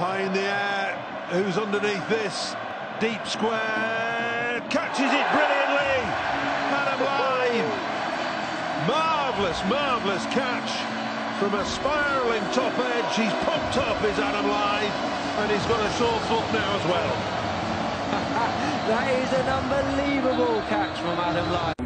High in the air, who's underneath this? Deep square, catches it brilliantly, Adam Lyth. Marvellous catch from a spiralling top edge. He's pumped up, is Adam Lyth, and he's got a sore foot now as well. That is an unbelievable catch from Adam Lyth.